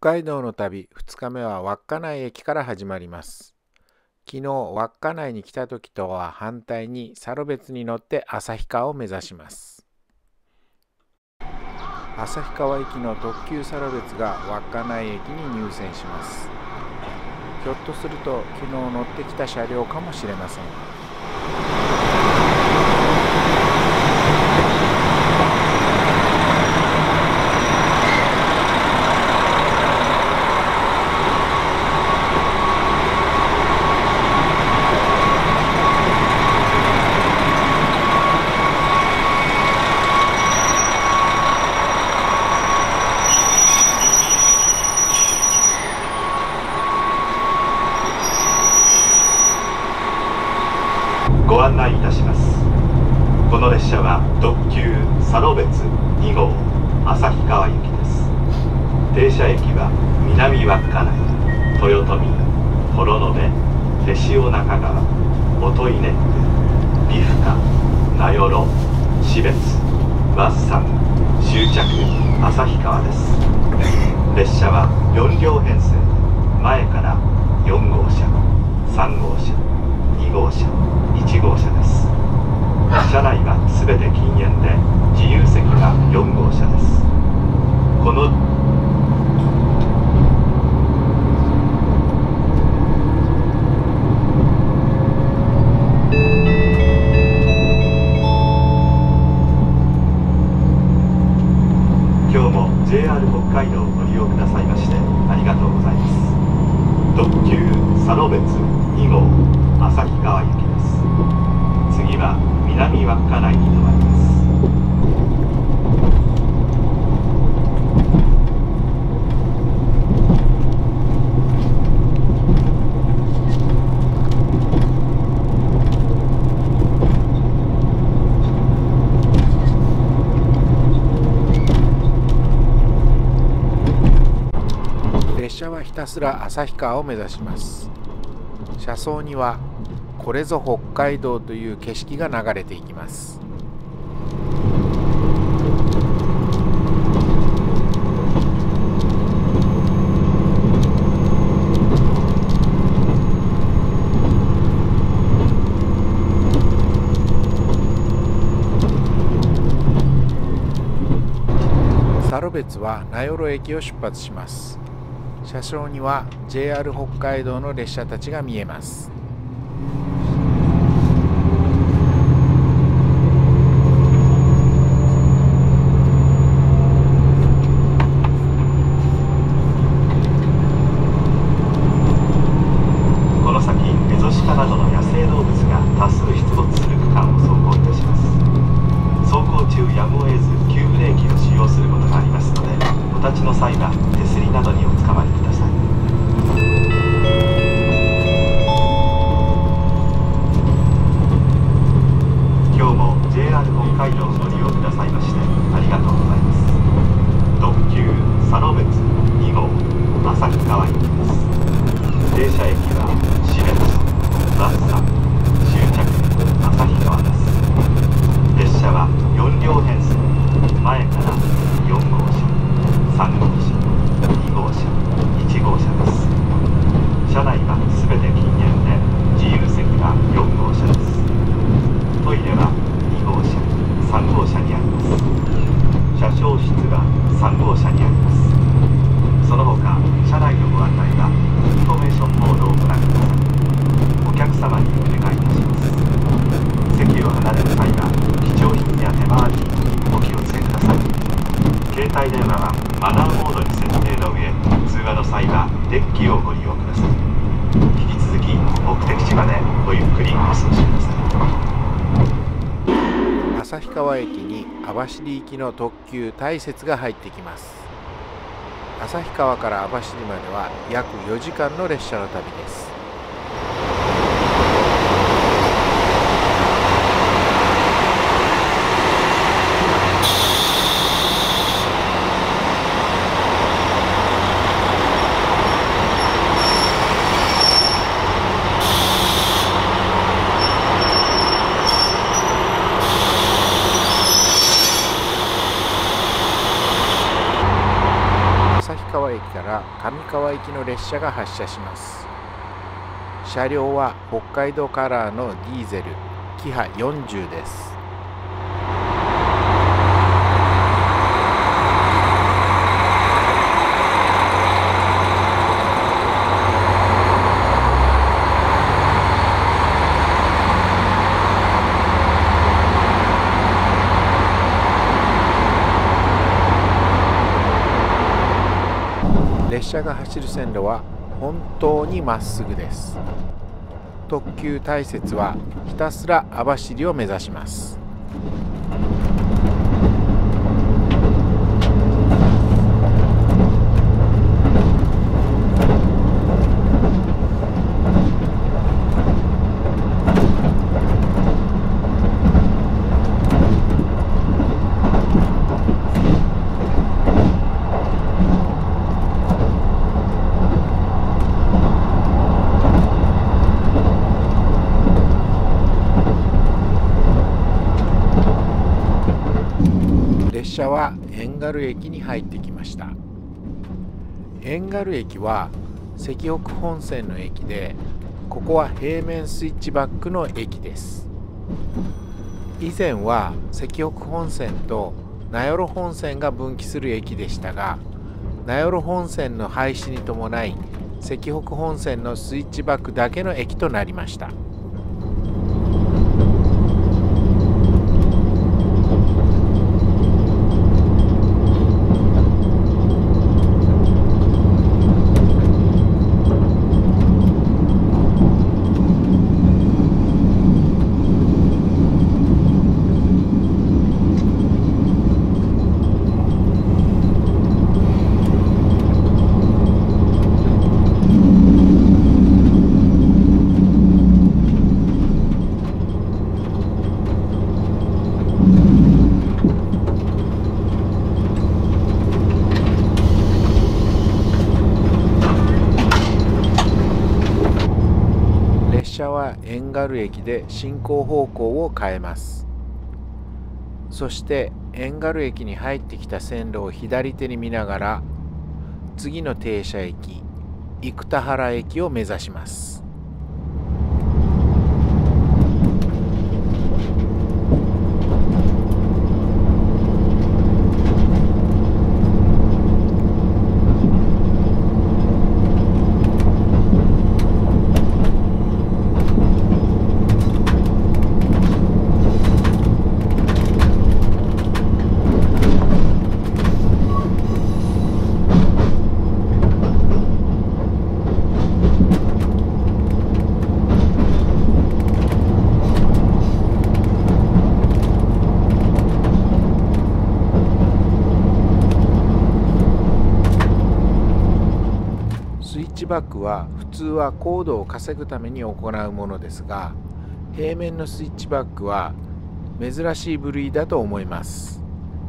海道の旅2日目は稚内駅から始まります。昨日稚内に来た時とは反対にサロベツに乗って旭川を目指します。旭川行きの特急サロベツが稚内駅に入線します。ひょっとすると昨日乗ってきた車両かもしれません。 ご案内いたします。この列車は特急サロベツ2号旭川行きです。停車駅は南稚内、豊臣、幌延、手塩中川、音威ネック、美深、名寄、標津、ワッサン、終着旭川です。列車は4両編成、前から4号車、3号車、2号車、1号車です。車内はすべて禁煙で自由席が4号車です。この今日も JR 北海道をご利用くださいましてありがとうございます。特急サロベツ2号旭川行きです。次は南稚内に止まります。 列車はひたすら旭川を目指します。車窓にはこれぞ北海道という景色が流れていきます。サロベツは名寄駅を出発します。車掌には JR 北海道の列車たちが見えます。 この先エゾシカなどの野生動物が多数出没する区間を走行いたします。走行中やむを得ず急ブレーキを使用することがありますので、お立ちの際は手すりなどにおつかまりください。今日も JR 北海道をご利用くださいましてありがとうございます。特急サロベツ2号旭川行きです。停車駅は標津、ワッサン、終着旭川です。列車は4両編成、前から4号車、3号車、2号車、1号車です。車内はすべて禁煙で自由席が4号車です。トイレは2号車、3号車にあります。車掌室は3号車にあります。その他車内のご案内はインフォメーションボードをご覧ください。お客様にお願いいたします。席を離れる際は貴重品や手回りにお気をつけください。携帯電話はマナーモードに設定の上、通話の際はデッキをご利用ください。引き続き目的地までごゆっくりお過ごしください。 旭川駅に網走行きの特急大雪が入ってきます。旭川から網走までは約4時間の列車の旅です。 駅から上川行きの列車が発車します。車両は北海道カラーのディーゼルキハ40です。列車が走る線路は本当にまっすぐです。特急大雪はひたすら網走を目指します。列車は遠軽駅に入ってきました。遠軽駅は石北本線の駅で、ここは平面スイッチバックの駅です。以前は石北本線と名寄本線が分岐する駅でしたが、名寄本線の廃止に伴い石北本線のスイッチバックだけの駅となりました。列車は遠軽駅で進行方向を変えます。そして遠軽駅に入ってきた線路を左手に見ながら、次の停車駅生田原駅を目指します。スイッチバックは普通は高度を稼ぐために行うものですが、平面のスイッチバックは珍しい部類だと思います。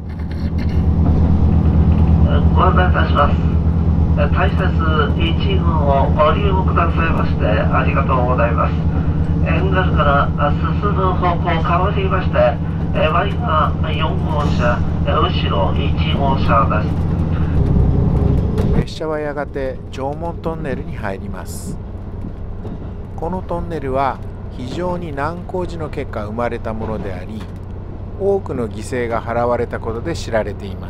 ご案内いたします。大雪1号をご利用くださいましてありがとうございます。遠軽から進む方向変わりまして、前が4号車、後ろ1号車です。 列車はやがて縄文トンネルに入ります。このトンネルは非常に難工事の結果生まれたものであり、多くの犠牲が払われたことで知られています。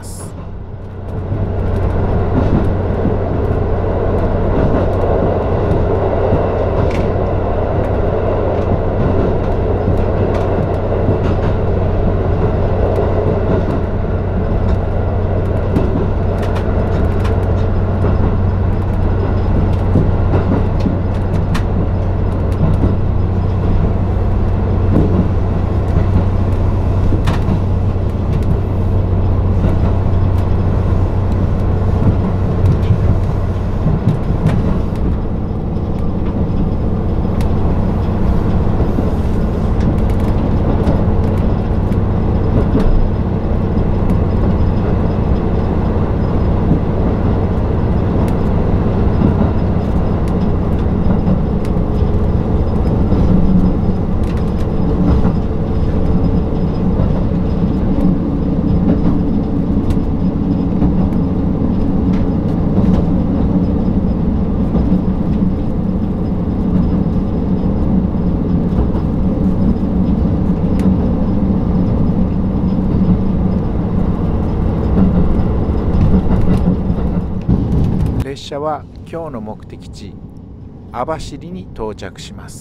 車は今日の目的地網走に到着します。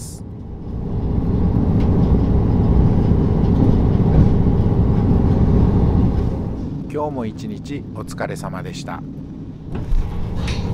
今日も一日お疲れ様でした。